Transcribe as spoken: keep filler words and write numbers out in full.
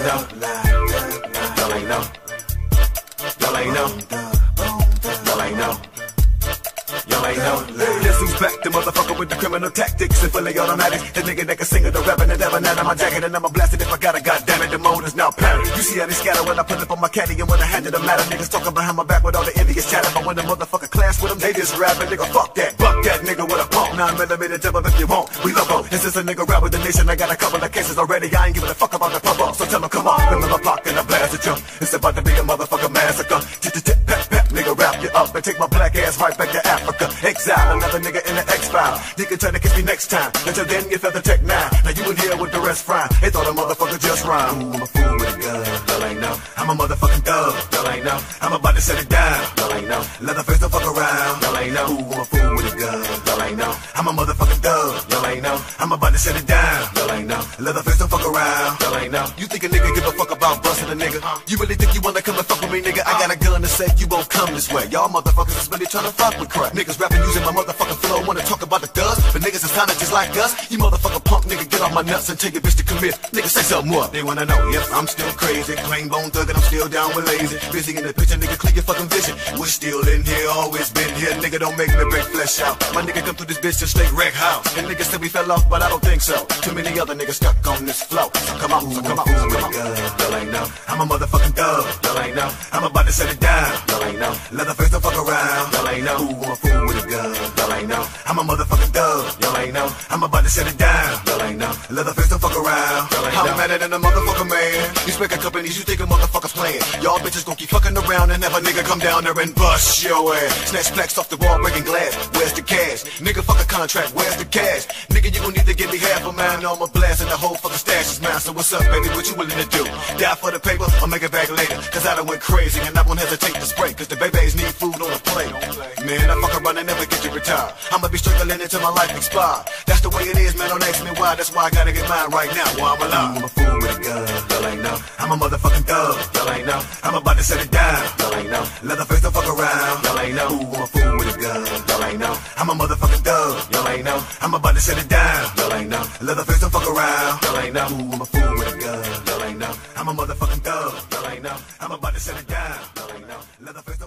know. Y'all ain't know. Y'all ain't know. Y'all ain't know. Y'all ain't know. Guess who's back? The motherfucker with the criminal tactics and fully automatics. The nigga that can sing it, the rapping, and never not on my jacket, and I'ma blast it if I got it. Goddamn it, the mode is now parent. You see how they scatter when I pull up on my caddy, and when I handle the matter, niggas talking behind my back with all the envious chatter. But when the motherfucker clash with them, they just rapping, nigga. Fuck that, fuck that nigga with a pump nine millimeter jump up if you want. We loco. And since a nigga rap with the nation, I got a couple of cases already. I ain't giving a fuck about the pump up, so tell them come on. Remember block and I blast a jump. It's about to be a motherfucker massacre. Tip pat pat, nigga wrap you up and take my black ass right back to Africa. Exile another nigga in the X-File. Nigga try to catch me next time. Until then, you felt the tech nine. Now you in here with the rest frying. They thought a motherfucker just rhyme. Ooh, I'm a fool with a gun. Y'all ain't know. I'm a motherfucking thug. Y'all ain't know. I'm about to set it down. Y'all ain't know. Leatherface don't fuck around. Y'all ain't know. Ooh, I'm a fool with a gun. Y'all ain't know. I'm a motherfucking thug. Y'all ain't know. I'm about to set it down. Y'all ain't know. Leatherface don't fuck around. Y'all ain't know. You think a nigga give a fuck about busting a nigga? You really think you wanna come and fuck with me, nigga? I got a gun to say you won't come this way. Y'all motherfuckers is really trying to fuck with crack. Niggas rapping using my motherfucking flow. Wanna talk about the thugs, but niggas is kinda just like us. You motherfucker punk nigga, get off my nuts and take your bitch to commit. Niggas say something more. They wanna know, yep, I'm still crazy. Plain bone thug and I'm still down with lazy. Busy in the picture, nigga, clear your fucking vision. We're still in here, always been here. Nigga, don't make me break flesh out. My nigga come through this bitch just straight wreck house. And niggas said we fell off, but I don't think so. Too many other niggas stuck on this flow. So come on, so come on, so come on. Y'all ain't know. I'm a motherfucking thug. Y'all ain't know. I'm about to set it down. Y'all ain't know. Leatherface don't fuck around. Y'all ain't know. Ooh, I'm a fool with a gun. Y'all ain't know. I'm a motherfucking thug. Y'all ain't know. I'm about to set it down. Y'all ain't know. Leatherface don't fuck around. Y'all ain't know. I'm madder than a motherfucker, man. You spec a companies, you think a motherfucker's playing. Y'all bitches gon' keep fucking around and have a nigga come down there and bust your ass. Snatch plaques off the wall, breaking glass. Where's the cash? Nigga, fuck a contract. Where's the cash? Nigga, you gon' need to give me half a man on my blast and the whole fucking stash is mine. So what's up, baby? What you willing to do? Die for the paper or make it back later? Cause I done went crazy and I won't hesitate to spray. Cause the babies need food on the plate. Man, I fuck around and never get to retire. I'ma be struggling until my life expire. That's the way it is, man. Don't ask me why. That's why I gotta get mine right now while I'm alive. I'm a fool with a gun. Y'all ain't know. I'm a motherfucking thug. Y'all ain't know. I'm about to set it down. Y'all ain't know. Leatherface don't fuck around. Y'all ain't know. Ooh, I'm a fool with a gun. Y'all ain't know. I'm a motherfucking thug. Y'all ain't know. I'm about to set it down. Y'all ain't know. Leatherface don't fuck around. Y'all ain't know. Ooh, I'm a fool with a gun. Y'all ain't know. I'm a motherfucking thug. Y'all ain't know. I'm about to set it down. Y'all ain't know. Leatherface